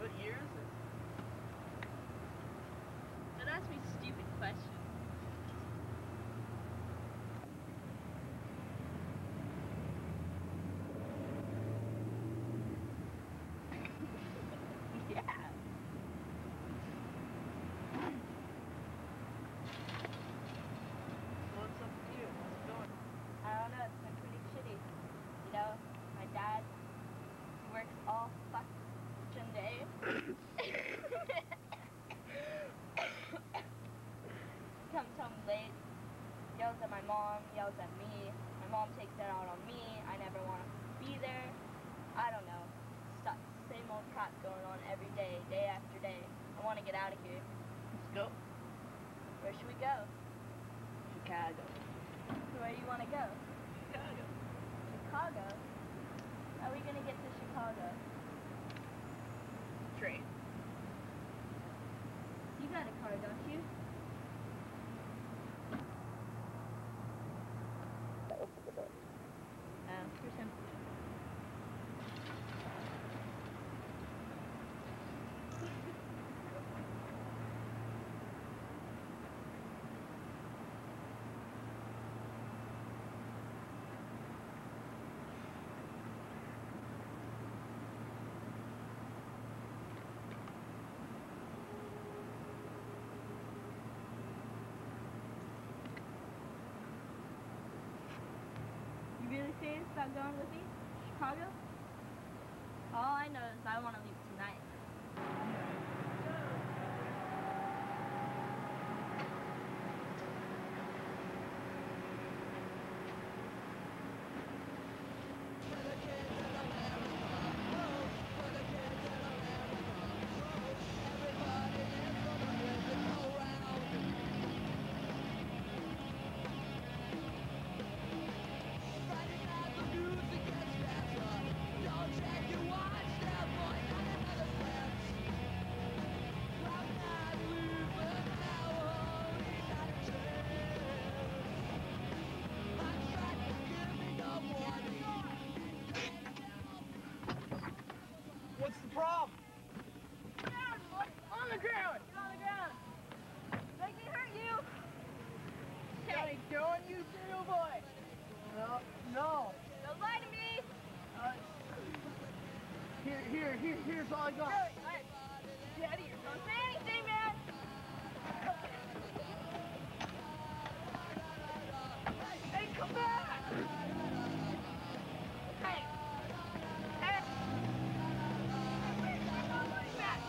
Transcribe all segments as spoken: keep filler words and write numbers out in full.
What year is it? Don't ask me stupid questions. Yeah. What's up with you? How's it going? I don't know, it's been pretty shitty. You know, my dad works all fucking day. Comes home late, yells at my mom, yells at me. My mom takes it out on me. I never want to be there. I don't know. Stuff, same old crap going on every day, day after day. I want to get out of here. Let's go. Where should we go? Chicago. Where do you want to go? Chicago. Chicago? How are we going to get to Chicago? Train. You got a car, don't you? Open the door. Oh, for some... You really serious about going with me? Chicago? All I know is I want to leave tonight. What's the problem? Get down, boy! On the ground! Get on the ground! Make me hurt you! Got it going, you serial boy? No, no. Don't lie to me! Uh, here, here, here, here's all I got. Really? All right. Get out of here. Don't say anything, man! Hey, come back! Hey! Hey! Wait, I'm not going back!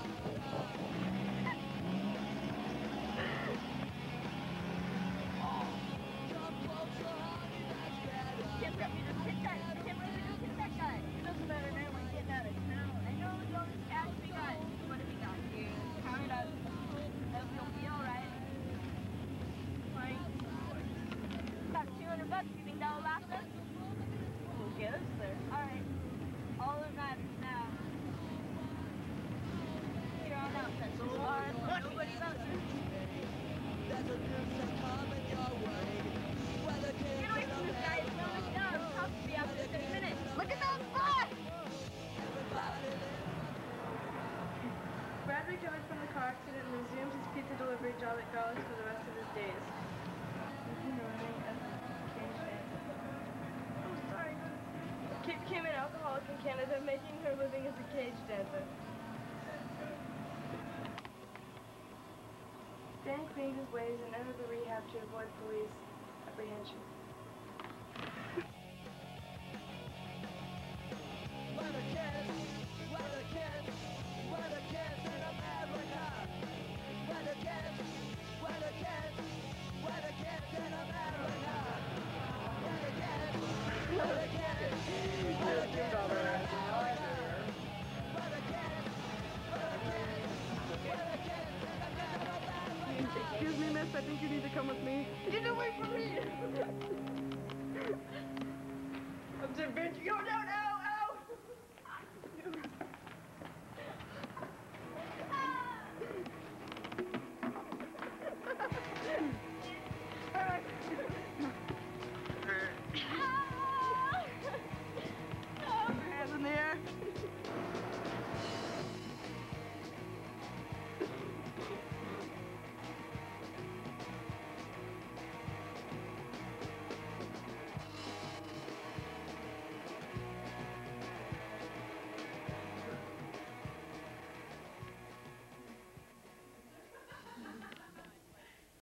Can't let me just hit that. I can't let me just hit that guy. It doesn't matter now, we're getting out of town. I know we don't just ask me guys. What have we got here? Count it up. Hope you'll be alright. Fine. About two hundred bucks. You think that will last us? We'll get us there. Alright. All that matters now. Here on out, that's so hard. Nobody knows you. There's a news that coming your way. Whether kids Get away from this guy. It's not like that. I'll talk to you after six minutes. Look at that bus! Brad recovered from the car accident and resumed his pizza delivery job at Garlics for the rest of his days. Oh, sorry. Kate became an alcoholic in Canada, making her living as a cage dancer. Dan cleaned his ways and entered the rehab to avoid police apprehension. We're the kids, we're the kids, we're the kids in America. We're the kids, we're the kids, we're the kids in America. We're the kids, we're the kids, we're the kids in America. We're the kids, we're the kids, we're the kids in America. Excuse me, miss, I think you need to come with me. Get away from me! I'm saying, bitch, you go down now!